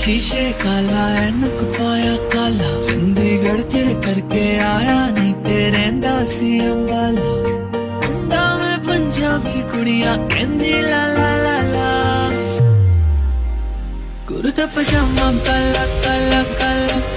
शीशे काला एनक पाया काला, चंडीगढ़ तेरे करके आया नहीं तेरे दासी अंबाला। मुंडा में पंजाबी कुड़ियां कहंदी ला ला ला ला, कुर्ता पजामा काला काला काला